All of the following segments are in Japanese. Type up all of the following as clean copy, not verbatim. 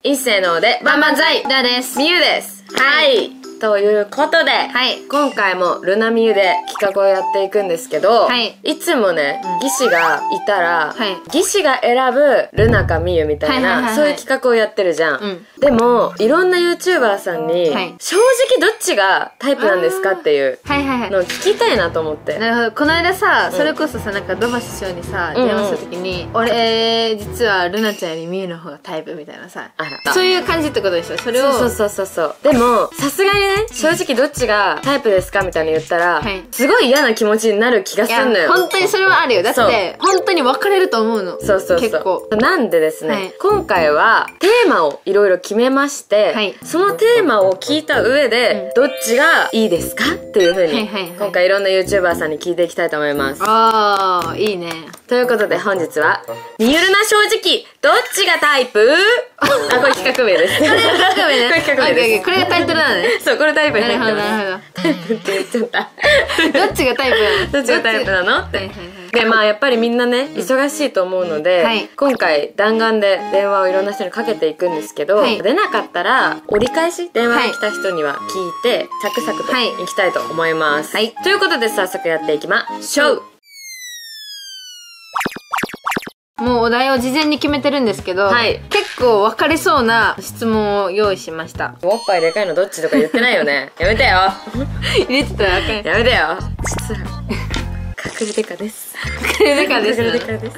一斉のでバンバンザイだです。 みゆです。はい。ということで、今回もルナミユで企画をやっていくんですけど、いつもね、技師がいたら、技師が選ぶルナかミユみたいな、そういう企画をやってるじゃん。でも、いろんな YouTuber さんに、正直どっちがタイプなんですかっていうのを聞きたいなと思って。 なるほど。この間さ、それこそさ、なんか土橋師匠にさ、電話した時に、俺、実はルナちゃんよりミユの方がタイプみたいなさ、そういう感じってことでしょ。それを。 そう。でも、さすがにね、正直どっちがタイプですかみたいに言ったら、すごい嫌な気持ちになる気がするのよ。 本当にそれはあるよ。だって、本当に分かれると思うの。結構。 なんでですね、今回はテーマをいろいろ決めまして、そのテーマを聞いた上で、どっちがいいですかっていう風に、今回いろんな YouTuber さんに聞いていきたいと思います。 あー、いいね。 ということで本日は、みゆるな正直、どっちがタイプあ、これ企画名です。これ企画名ね。これ企画名です。 これがタイトルなのね。 そう、これタイプに入ってます。 なるほど。 タイプって言っちゃった。 どっちがタイプなの？ どっちがタイプなのって。で、まあやっぱりみんなね、忙しいと思うので、今回弾丸で電話をいろんな人にかけていくんですけど、出なかったら折り返し電話が来た人には聞いて、サクサクといきたいと思います。ということで早速やっていきましょう。 もうお題を事前に決めてるんですけど、結構分かりそうな質問を用意しました。 おっぱいでかいのどっちとか言ってないよね。やめてよ。 入れてたらあかん。 やめてよ。実は隠れデカです。 隠れデカです。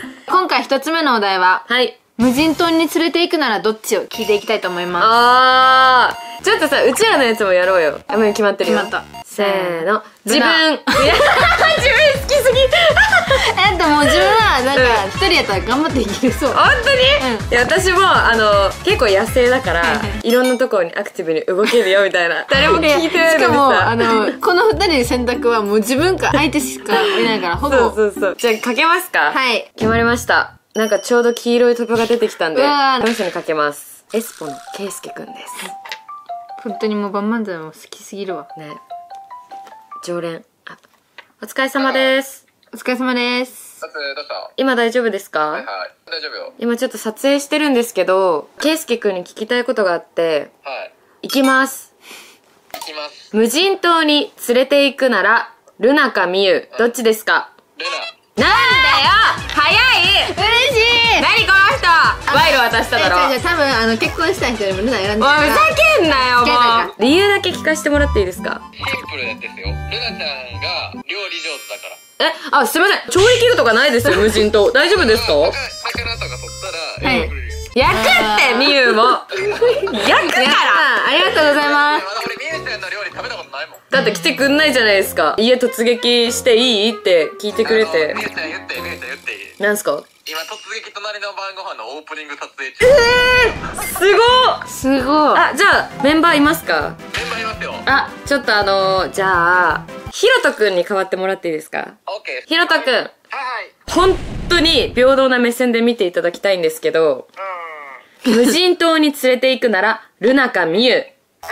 今回一つ目のお題は、無人島に連れて行くならどっちを聞いていきたいと思います。 ちょっとさ、うちらのやつもやろうよ。もう決まってるよ。 決まった。 せーの。自分。自分好きすぎ。 もう自分はなんか一人やったら頑張っていけるそう。 本当に？いや、私も結構野生だからいろんなところにアクティブに動けるよみたいな。誰も聞いてないのにさ。 しかもこの二人の選択はもう自分か相手しかいないからほぼ。 そう。じゃあかけますか？決まりました。なんかちょうど黄色いトップが出てきたんで、この人にかけます。エスポのケイスケくんです。 本当にもうバンバンザイも好きすぎるわ。 ね。常連。お疲れ様です。 お疲れ様です。 どうした？ 今大丈夫ですか？ はい、大丈夫よ。 今ちょっと撮影してるんですけど、ケイスケくんに聞きたいことがあって、行きます。無人島に連れて行くなら、ルナかミユ、どっちですか？ ルナ。 なんだよ！早い！ 嬉しい！ 何この人！賄賂渡しただろ。 多分結婚したい人よりもルナ選んでる。 おい、ふざけんなよ、もう！理由だけ聞かせてもらっていいですか？ シンプルですよ。ルナちゃんが料理上手だから。 すいません。調理器具とかないですよ、無人島。大丈夫ですか？ 魚とか取ったら、 焼くってみゆも焼くからありがとうございます。 俺みゆちゃんの料理食べたことないもん。 だって来てくんないじゃないですか。家突撃していいって聞いてくれて。 みゆちゃん言っていい？ なんすか？ 今突撃隣の晩ご飯のオープニング撮影中。 すごい。じゃあメンバーいますか？ メンバーいますよ。 ちょっとじゃあひろとくんに代わってもらっていいですか？ オッケー。 ひろとくん、本当に平等な目線で見ていただきたいんですけど、無人島に連れて行くならルナかミユ。 ルナ。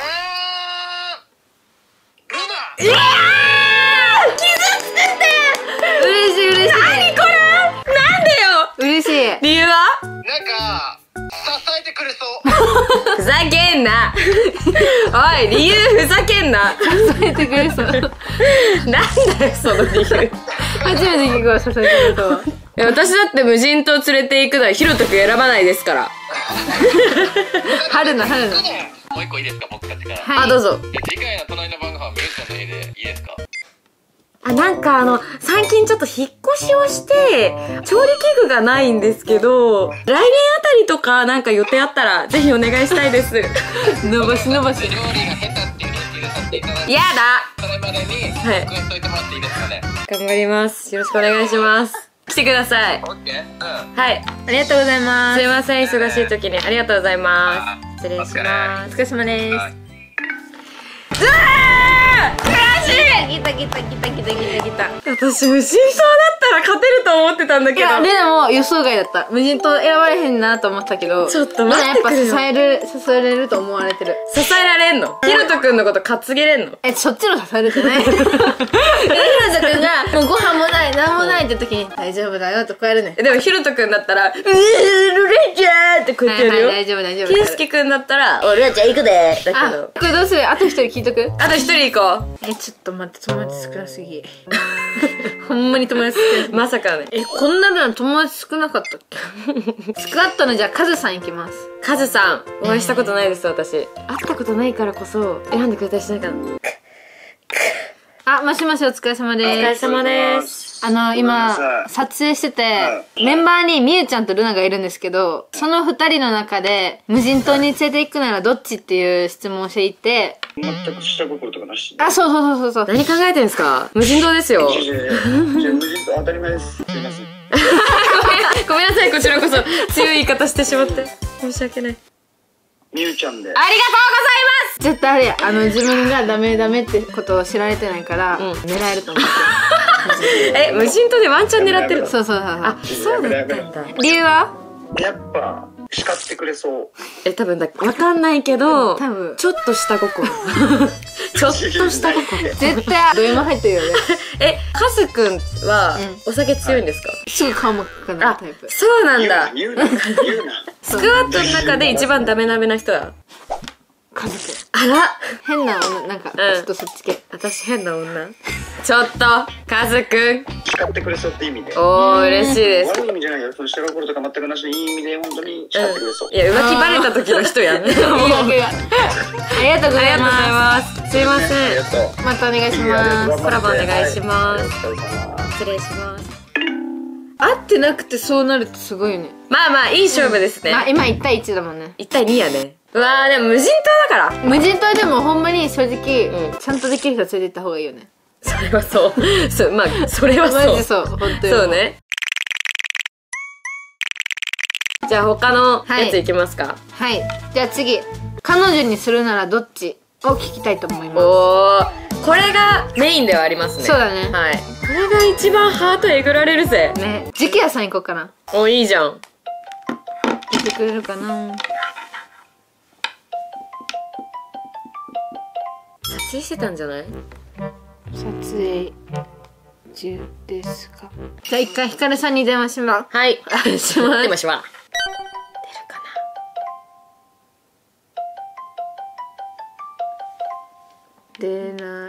傷つけて。 嬉しい。 何これ？なんでよ。 嬉しい。 理由は？ なんか支えてくれそう。 ふざけんな。おい、理由ふざけんな。 支えてくれそう。 なんだよその理由。 初めて聞くわ、支えてくれそう。 私だって無人島連れて行くならひろとくん選ばないですから。 春菜。 もう一個いいですか、僕たちから。 どうぞ。 次回の隣の晩ご飯みゆちゃんの家でいいですか？ なんか最近ちょっと引っ越しをして、調理器具がないんですけど、来年あたりとかなんか予定あったら、ぜひお願いしたいです。 伸ばし。 料理が下手っていう認識させていただいて。 やだ！ それまでに、復習しといてもらっていいですかね？ 頑張ります。よろしくお願いします。来てください。 オッケー？ はい。 ありがとうございます。 すいません、忙しい時にありがとうございます。失礼します。 お疲れ様です。 悔し来た来た来た来た来た来た。 私無人島だったら勝てると思ってたんだけど。 いや、ルナも予想外だった。無人島選ばれへんなと思ったけど、 ちょっと待ってくれよ。 ルナやっぱ支えれると思われてる。 支えられんの？ひろとくんのこと担げれんの？ そっちの支えるじゃない。ひろとくんが、もうご飯もない、なんもないって時に、大丈夫だよとこうやるね。 でもひろとくんだったら、ルレンジャーってこうやってやるよ。 大丈夫大丈夫。 ケイスケくんだったら、お、ルレンジャー行くでだけど。 これどうする？あと一人聞いとく？ あと一人行こう。 ちょっと待って、友達少なすぎ。ほんまに友達少なすぎ。 まさかね。 こんなの友達少なかったっけ？スクワットのじゃあカズさん行きます。 カズさん、お会いしたことないです私。会ったことないからこそ選んでくれたりしないかな。 あ、もしもしお疲れ様です。 お疲れ様です。 今、撮影してて、メンバーにみゆちゃんとルナがいるんですけど、その二人の中で、無人島に連れて行くならどっちっていう質問をしていて、 全く下心とかなし。 あ、そう。 何考えてんすか？無人島ですよ。 無人島当たり前です。すいません。 ごめんなさい、こちらこそ強い言い方してしまって。申し訳ない。 みゆちゃんで。 ありがとうございます。 絶対あれ、自分がダメってことを知られてないから、狙えると思って。 無人島でワンチャン狙ってるの？ そう。 あ、そうだったんだ。 理由は？ やっぱ叱ってくれそう。 多分わかんないけど、 多分ちょっと下心。ちょっとした心。 絶対ド M 入ってるよね。 カズくんはお酒強いんですか？ すぐ顔真っ赤なタイプ。 そうなんだ。 言うな。 スクワットの中で一番ダメな人はカズくん。 あら、 変な女、なんかちょっとそっち系。 私変な女。ちょっとカズくん叱ってくれそうって意味で。 おー、嬉しいです。 悪い意味じゃないよ。その下心とか全くなしでいい意味で本当に叱ってくれそう。 いや、浮気バレた時の人やん。 ありがとうございます。 すいません。 またお願いします。 コラボお願いします。失礼します。 合ってなくてそうなるってすごいよね。 まあまあいい勝負ですね。 まあ今1対1だもんね。 1対2やね。うわー、でも無人島だから。 無人島でもほんまに正直、ちゃんとできる人は連れて行った方がいいよね。 それはそう。そう、まあそれはそう。 マジそう、本当に。 そうね。じゃあ他のやついきますか。 はい。じゃあ次、彼女にするならどっちを聞きたいと思います。 おー、これがメインではありますね。 そうだね。 はい。これが一番ハートえぐられるぜ。 ね。時期屋さん行こうかな。 お、いいじゃん。 聞いてくれるかな。 撮影してたんじゃない？ 撮影中ですか。じゃあ一回ヒカルさんに電話します。 はい。 します。 出るかな？ 出ない。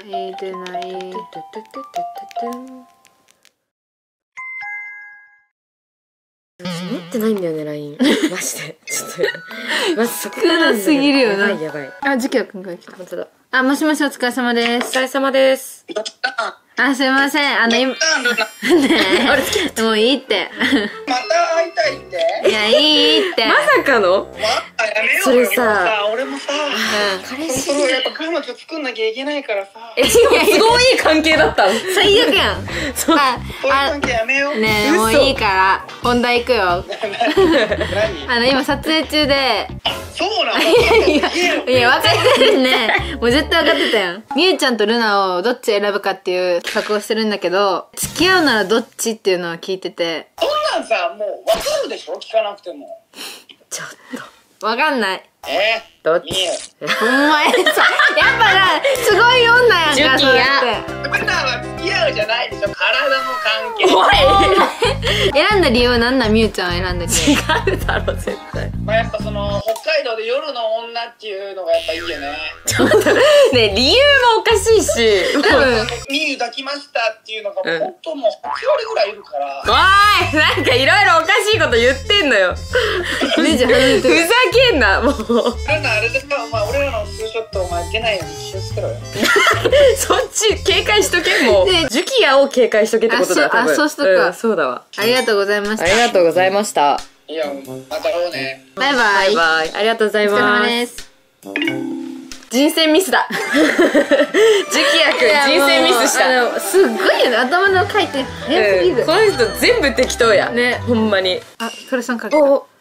私持ってないんだよね、LINE。マジで。ちょっと。 少なすぎるよな。 やばい。 あ、時期屋くんが来た。 本当だ。 あ、もしもしお疲れ様でおす。 疲れ様です。 あ、すいません。今、ねえ、もういいって。 また会いたいって？ いや、いいって。 まさかの？ やめよう。 それさ、 俺もさ、 彼氏。 やっぱ彼女作んなきゃいけないからさ。 しかもすごいいい関係だったの。 最悪やん。 そういう関係やめよう。 ねえ、もういいから、本題行くよ。 何？ 今撮影中で。 そうなの？ いや、分かってるね。もう絶対分かってたよ。みゆちゃんとルナをどっち選ぶかっていう企画をしてるんだけど、付き合うならどっちっていうのを聞いてて。 そんなんさ、もう分かるでしょ？聞かなくても。 ちょっと。 分かんない。 どっち？ お前さ、やっぱな、すごい女やんか、 ジュキヤ。 普段は付き合うじゃないでしょ？体の関係。 おい！ 選んだ理由は何なん？みゆちゃん選んだ理由。 違うだろ、絶対。 まあやっぱその、北海道で夜の女っていうのがやっぱいいよね。 ちょっと、ね、理由もおかしいし。 多分。 ミユ抱きましたっていうのが、ほんともう8割ぐらいいるから。 おい！なんかいろいろおかしいこと言ってんのよ。 ねじゃん。 ふざけんな、もう。 ルナあれでさ、お前俺らのツーショットお前出ないように気をつけろよ。 そっち警戒しとけ、もう。ジュキヤを警戒しとけってことだ。 あ、そうしとくわ。 そうだわ。 ありがとうございました。 ありがとうございました。 いや、また会おうね。 バイバイ。 バイバイ。ありがとうございます。 お疲れ様です。 人選ミスだ。ジュキヤくん人選ミスした。 すっごいよね、頭の回転早すぎる。 この人全部適当や。 ね。 ほんまに。 あ、ヒカルさんから来た。 お、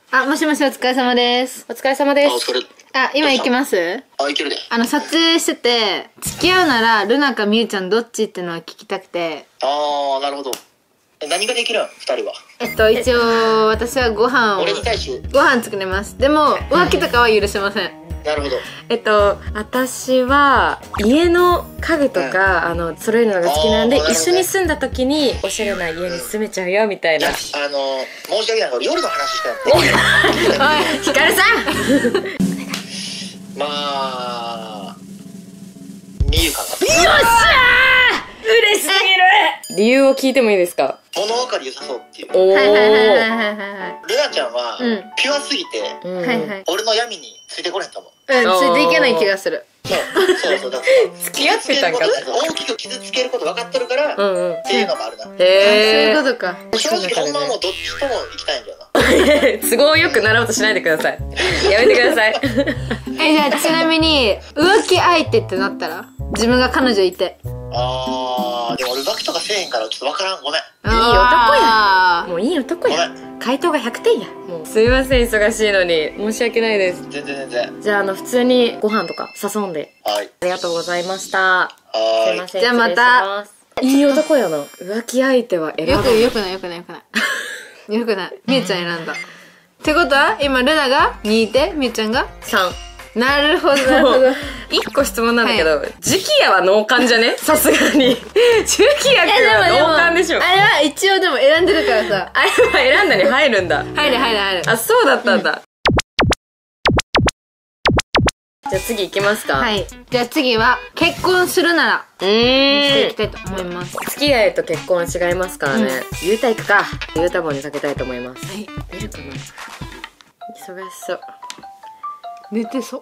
あ、もしもし、お疲れ様です。 お疲れ様であ、おす。 疲れ。 今行きます？ あ、いけるで。 撮影してて、付き合うなら、ルナかミユちゃんどっちってのは聞きたくて。 あー、なるほど。何ができるん二人は。 一応、私はご飯を。 俺に対し。 ご飯作れます。でも、浮気とかは許せません。 なるほど。 私は、家の家具とか、揃えるのが好きなんで、一緒に住んだ時に、おしゃれな家に住めちゃうよ、みたいな。 申し訳ない。俺夜の話したの。 おい、ヒカルさんまあ、みゆかな。 よっしゃー嬉しすぎる理由を聞いてもいいですか？ 物分かり良さそうっていう。 おー。 はいはいはいはいはいはい。 ルナちゃんは、ピュアすぎて、 はいはい。 俺の闇についてこれんと思う。 ついていけない気がする。 そうだから付き合ってたんか大きく傷つけること分かっとるから、っていうのがあるな。 そういうことか。 正直ほんまはもうどっちとも行きたいんだよな。 都合よくなろうとしないでください。やめてください。 じゃあちなみに、浮気相手ってなったら自分が彼女いて。 でも俺浮気とかせえへんからちょっと分からん。ごめん。 いい男や。もういい男や。回答が100点や。もうすいません、忙しいのに。申し訳ないです。 全然。 じゃあ、普通にご飯とか誘んで。 はい。 ありがとうございました。すいません。 じゃあまた。 いい男やな。浮気相手は選ばない。 よくない。みゆちゃん選んだ。ってことは今ルナが2いて、みゆちゃんが 3。 なるほど。 1個質問なんだけど、時期やは脳幹じゃね？さすがに。時期やくんは脳幹でしょ。 あれは一応でも選んでるからさ。 あれは選んだに入るんだ。 入る。 あ、そうだったんだ。じゃあ次行きますか。 はい。じゃあ次は、結婚するなら。していきたいと思います。 付き合いと結婚は違いますからね。ゆうた行くか。ゆうた棒にかけたいと思います。はい。出るかな？忙しそう。 寝てそう。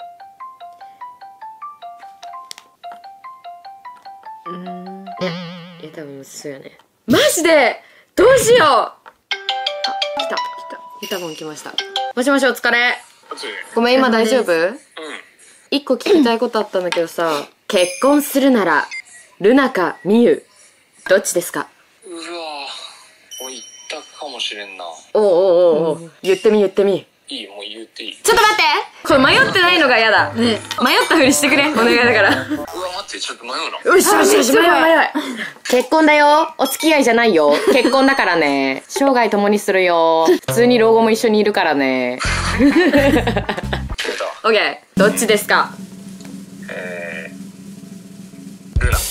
いや、多分そうよね。マジでどうしよう。あ、来た。ゆうた棒来ました。もしもし、お疲れ。ごめん、今大丈夫？一個聞きたいことあったんだけどさ、結婚するなら、ルナかミユ、どっちですか？ うわぁ、もう言ったかもしれんな。 おう、言ってみ。 いい、もう言っていい。 ちょっと待って、これ迷ってないのが嫌だ。迷ったふりしてくれ、お願いだから。 うわ、待って、ちょっと迷うの。 よし、迷う。結婚だよ。お付き合いじゃないよ。結婚だからね。生涯共にするよ。普通に老後も一緒にいるからね。オッケー、どっちですか？ ルナ。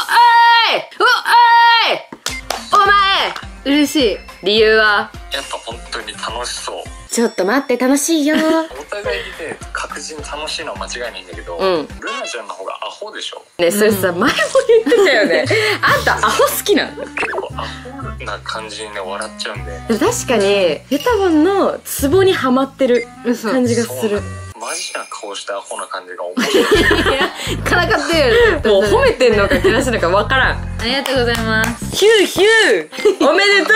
お前嬉しい。 理由は？ やっぱ本当に楽しそう。 ちょっと待って、楽しいよ。 お互いで確実に楽しいのは間違いないんだけど、ルナちゃんの方がアホでしょ。 ね、それさ、前も言ってたよね。あんたアホ好きなの？ 結構アホな感じにね、笑っちゃうんで。 でも確かにユタボンのツボにはまってる感じがする。 マジな顔したアホな感じが面白い。 からかってる。 もう褒めてんのかけなしのかわからん。 ありがとうございます。 ヒューおめでと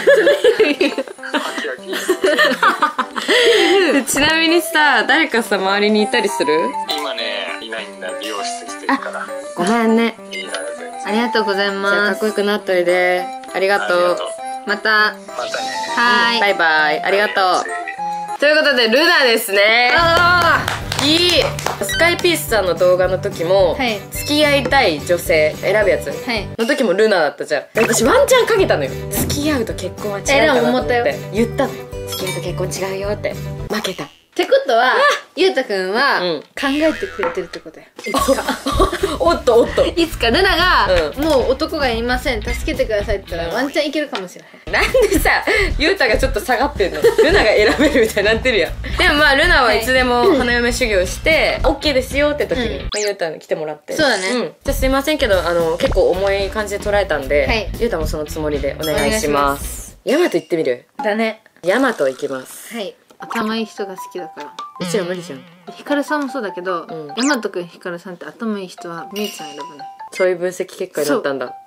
う。ちなみにさ、誰かさ周りにいたりする？ 今ね、いないんだ。美容室来てるから。 ごめんね。 いいな、全然。 ありがとうございます。 じゃあかっこよくなっといで。ありがとう。 また。 またね。 はーい。 バイバイ。ありがとう。ということでルナですね。いい。スカイピースさんの動画の時も、付き合いたい女性選ぶやつの時もルナだったじゃん。私ワンチャンかけたのよ。付き合うと結婚は違うかなと思って言ったのよ。付き合うと結婚違うよって負けた。 ってことは、ゆうたくんは考えてくれてるってことや。いつか。 おっと。 いつかルナが、もう男がいません、助けてくださいって言ったら、ワンチャンいけるかもしれない。 なんでさ、ゆうたがちょっと下がってんの？ルナが選べるみたいになってるやん。でもまあ、ルナはいつでも花嫁修行して、OK ですよって時に、ゆうたに来てもらって。 そうだね。 じゃあすいませんけど、結構重い感じで捉えたんで、ゆうたもそのつもりでお願いします。ヤマト行ってみる？ だね。 ヤマト行きます。 はい。頭いい人が好きだから。 うちら無理じゃん。 ヒカルさんもそうだけど、ヤマトくんヒカルさんって頭いい人はみゆちゃん選ぶね。 そういう分析結果になったんだ。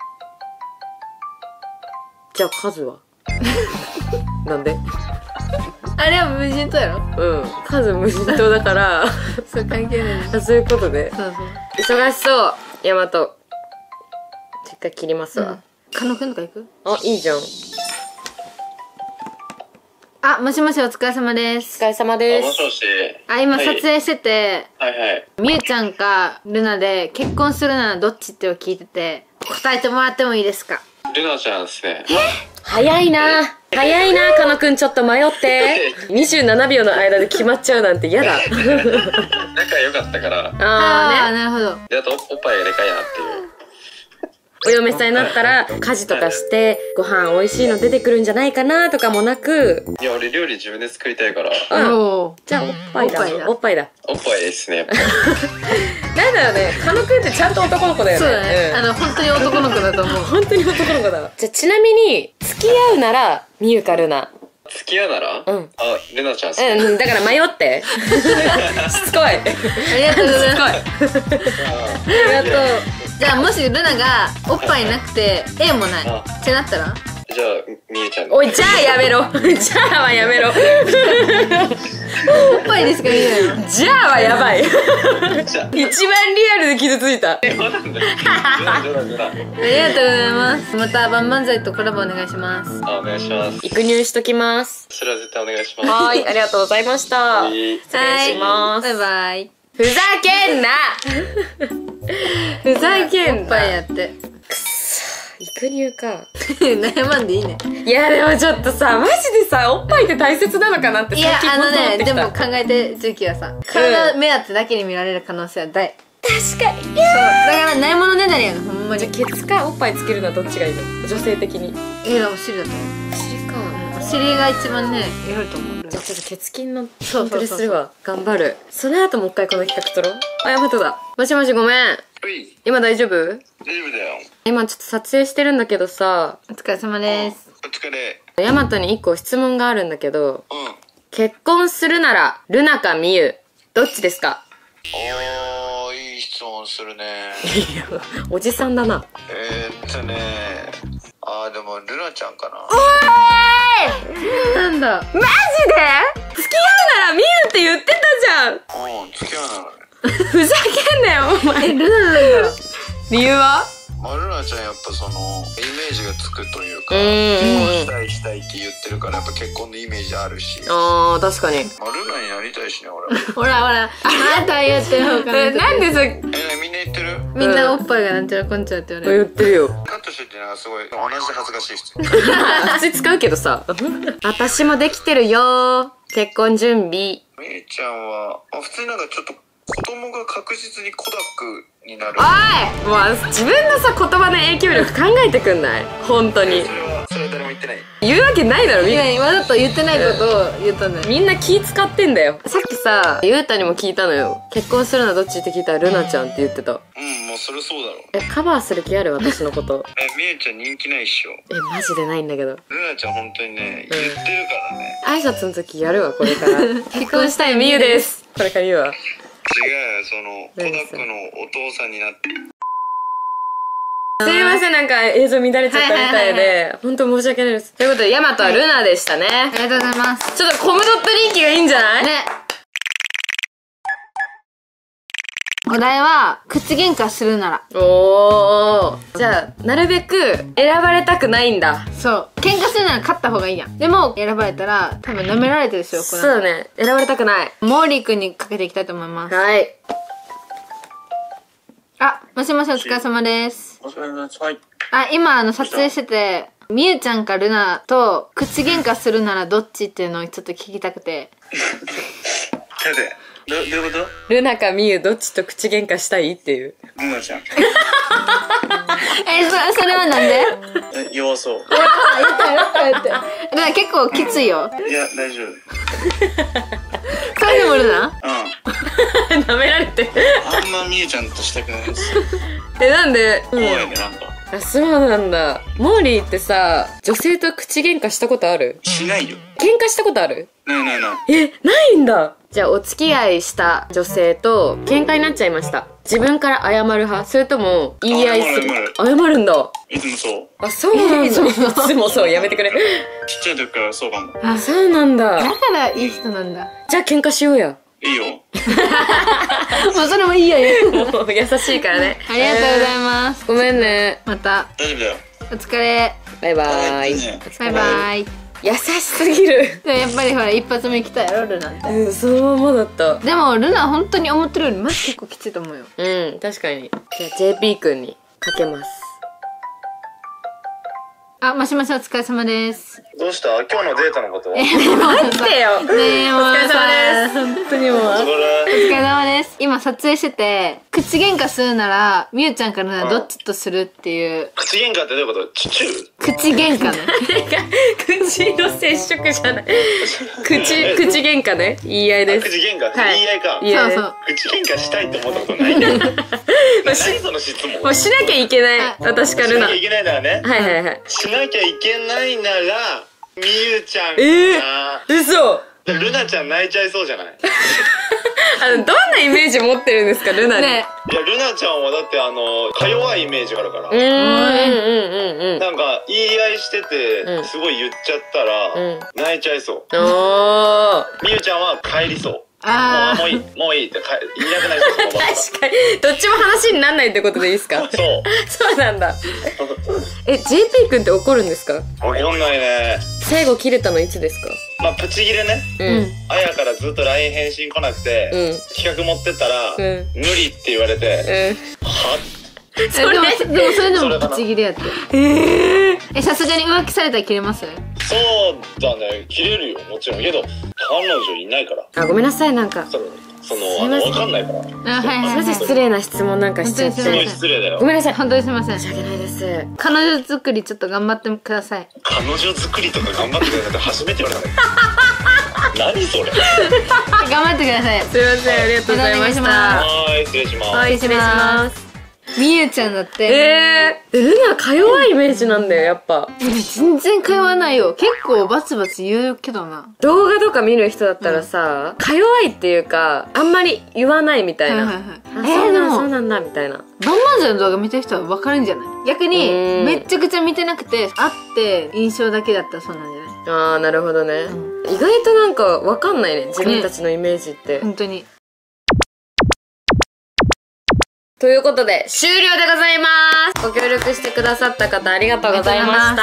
じゃあ数は？なんで？ あれは無人島やろ？ 数無人島だからそう関係ない。 そういうことで。 そう。 忙しそうヤマト。一回切りますわ。 カノくんとか行く？ あ、いいじゃん。 あ、もしもし、お疲れ様でおす。 疲れ様です。 もしもし。 今撮影してて、 はいはい。 みゆちゃんかルナで結婚するならどっちってを聞いてて、答えてもらってもいいですか？ ルナちゃんですね。 早いな。早いな、かのくんちょっと迷って。27秒の間で決まっちゃうなんて嫌だ。 仲良かったから。 ああ、なるほど。 で、あとおっぱいがでかいなっていう。 お嫁さんになったら家事とかしてご飯美味しいの出てくるんじゃないかなとかもなく。 いや、俺料理自分で作りたいから。 じゃあおっぱいだ。おっぱいだ。 おっぱいですね。 なんだろうね、かのくんってちゃんと男の子だよね。 そうだね。本当に男の子だと思う。 本当に男の子だわ。じゃあちなみに付き合うならみゆかルナ。 付き合うなら？ うん。 あ、ルナちゃん。 だから迷って。しつこい。 ありがとうございます。 ありがとう。 じゃあもしルナがおっぱいなくて A もないってなったら？ じゃあみゆちゃん。 おい、じゃあやめろ。じゃあはやめろ。 おっぱいですかいいのよ。 じゃあはやばい。一番リアルで傷ついた。 ありがとうございます。またバンバンザイとコラボお願いします。 お願いします。 育乳しときます。 それは絶対お願いします。 はい、ありがとうございました。失礼します。 バイバイ。 ふざけんな。ふざけんな。 おっぱいやって。 育乳か。 悩まんでいいね。 いやでもちょっとさ、マジでさ、おっぱいって大切なのかなって最近思ってきた。 でも考えて時期はさ、体目当てだけに見られる可能性は大。 確かに。そう。 だからないものねだりやの、ほんまに。 じゃあケツかおっぱいつけるのはどっちがいいの？女性的に。 お尻だと思う。 お尻か。 お尻が一番ね、良いと思う。 じゃあちょっとケツ筋の筋トレするわ。頑張る。その後もう一回この企画取ろう。あ、ヤマトだ。もしもしごめん。今大丈夫？ 大丈夫だよ。 今ちょっと撮影してるんだけどさ。 お疲れ様です。 お疲れ。 ヤマトに一個質問があるんだけど。 うん。 結婚するならルナかミユどっちですか？ おー、いい質問するね。 おじさんだな。 でもルナちゃんかな。 おーい。 なんだ。 マジで？付き合うならミユって言ってたじゃん。 付き合うなら。 ふざけんなよお前。 ルナなんだ。 理由は？ ルナちゃんやっぱそのイメージがつくというか、結婚したいって言ってるからやっぱ結婚のイメージあるし。 ああ、確かに。 ルナになりたいしね、俺。 ほらほら、あなた言ってる方から。 なんでさ、 みんな言ってる？ みんなおっぱいがなんちゃらこんちゃらって言われる。 言ってるよ。 カットしててなんかすごい同じで恥ずかしい人。 普通使うけどさ。私もできてるよ。結婚準備。 みゆちゃんは普通になんかちょっと子供が確実にコダックになる。 おい！もう自分のさ言葉の影響力考えてくんない？本当に。 それは誰も言ってない。 言うわけないだろ。 いや、わざと言ってないことを言ったんだよ。 みんな気使ってんだよ。さっきさ、ゆうたにも聞いたのよ。結婚するのはどっちって聞いたらルナちゃんって言ってた。 もうそれそうだろ。 カバーする気ある？私のこと。 みゆちゃん人気ないっしょ。 マジでないんだけど。 ルナちゃん本当にね、言ってるからね。 挨拶の時やるわ、これから。結婚したいみゆです。これから言うわ。 違うよ、そのコダックのお父さんになって。 すいません、なんか映像乱れちゃったみたいで、本当申し訳ないです。ということで、ヤマトはルナでしたね。 ありがとうございます。 ちょっとコムドット人気がいいんじゃない？ ね。お題は、口喧嘩するなら。 おー。じゃあ、なるべく選ばれたくないんだ。 そう。喧嘩するなら勝った方がいいやん。でも、選ばれたら、多分舐められてるでしょ、これ。 そうだね。選ばれたくない。 モーリーくんにかけていきたいと思います。 はい。 あ、もしもしお疲れ様です。 お疲れ様です。はい。 今撮影してて、みゆちゃんかルナと口喧嘩するならどっちっていうのをちょっと聞きたくて。 どういうこと？ ルナかミユどっちと口喧嘩したいっていう。 ルナちゃん。 それはなんで？ 弱そう。 言って。だから結構きついよ。 いや、大丈夫。 それでもルナ？ 舐められて。 あんまみゆちゃんとしたくないです。 なんで？ 怖いね、なんか。 あ、そうなんだ。モーリーってさ、女性と口喧嘩したことある？ しないよ。 喧嘩したことある？ ない。 ないんだ。じゃあ、お付き合いした女性と喧嘩になっちゃいました。自分から謝る派？それとも、言い合いする？謝るんだ。 いつもそう。 あ、そうなんだ。いつもそう。やめてくれ。 ちっちゃい時からそうかも。 あ、そうなんだ。 だからいい人なんだ。 じゃあ、喧嘩しようや。 いいよ。 もうそれもいいよ。 もう優しいからね。 ありがとうございます。 ごめんね。 また。 大丈夫だよ。 お疲れ。 バイバーイ。 バイバイ。 優しすぎる。 でもやっぱりほら一発目来たやろルナって。 うん、そのままだった。 でもルナ本当に思ってるよりマジ結構きついと思うよ。 うん、確かに。じゃあ JP 君にかけます。 あ、マシマシお疲れ様です。 どうした？今日のデートのことは？ 待ってよ。 ねえ、もうお疲れ様です。本当にもう。お疲れ様です。今撮影してて、口喧嘩するなら、みゆちゃんからどっちとするっていう。 口喧嘩ってどういうこと？チュー？ 口喧嘩ね。 口の接触じゃない。口喧嘩ね。言い合いです。 口喧嘩。言い合いか。 そうそう。 口喧嘩したいって思ったことないね。何その質問。 もうしなきゃいけない。私からな。 しなきゃいけないならね。 はいはいはい。 しなきゃいけないなら、みゆちゃんか。 嘘。 ルナちゃん泣いちゃいそうじゃない？ どんなイメージ持ってるんですか、ルナに。ね。 いや、ルナちゃんはだってか弱いイメージがあるから。なんか、言い合いしてて、すごい言っちゃったら、泣いちゃいそう。みゆちゃんは帰りそう。もういいって言いなくないですか？ 確かに。どっちも話になんないってことでいいですか？ そう。 そうなんだ。JP 君って怒るんですか？ 怒んないね。 最後切れたのいつですか？ まあ、プチ切れね。あやからずっと LINE 返信来なくて、企画持ってったら、無理って言われて、はでもそれでもプチ切れやって。さすがに浮気されたら切れます？ そうだね、切れるよ、もちろん。けど、彼女いないから。 あ、ごめんなさい、なんか。わかんないから。 すいません、失礼な質問なんかしちゃって。 すごい失礼だよ。 ごめんなさい、本当にすいません。 申し訳ないです。 彼女作りちょっと頑張ってください。 彼女作りとか頑張ってくださいって初めて言われた。何それ。 頑張ってください。 すいません、ありがとうございました。 はい、失礼します。 はい、失礼します。 みゆちゃんだって。 ルナか弱いイメージなんだよ、やっぱ。 全然か弱ないよ。結構バツバツ言うけどな。 動画とか見る人だったらさ、か弱いっていうか、あんまり言わないみたいな。そうなんだみたいな。 バンバンジャーの動画見てる人は分かるんじゃない？逆にめっちゃくちゃ見てなくて、会って印象だけだったらそうなんじゃない？ あー、なるほどね。意外となんか分かんないね、自分たちのイメージって。 本当に。 ということで、終了でございます。ご協力してくださった方ありがとうございました。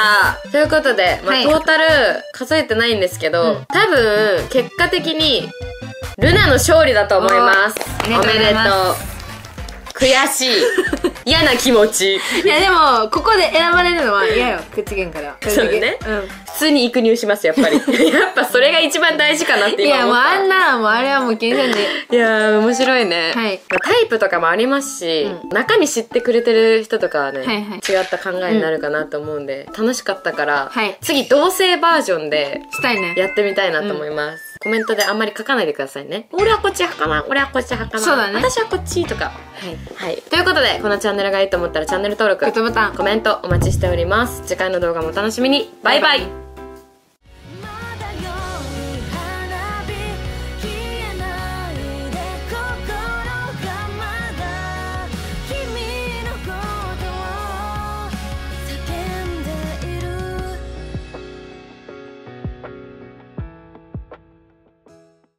ということで、トータル数えてないんですけど、多分、結果的に、ルナの勝利だと思います。おめでとう。悔しい。嫌な気持ち。 いやでも、ここで選ばれるのは嫌よ、口喧嘩では。 そうね。普通に育乳します、やっぱり。やっぱそれが一番大事かなって今思った。 いや、もうあんな、もうあれはもう気にせんで。 いやー、面白いね。はい。タイプとかもありますし、中身知ってくれてる人とかはね、違った考えになるかなと思うんで、楽しかったから、次同性バージョンで、やってみたいなと思います。コメントであんまり書かないでくださいね。俺はこっち派かな、俺はこっち派かな。 そうだね。 私はこっちとか。はい。ということで、このチャンネルがいいと思ったらチャンネル登録、 グッドボタン、 コメントお待ちしております。次回の動画もお楽しみに。バイバイ。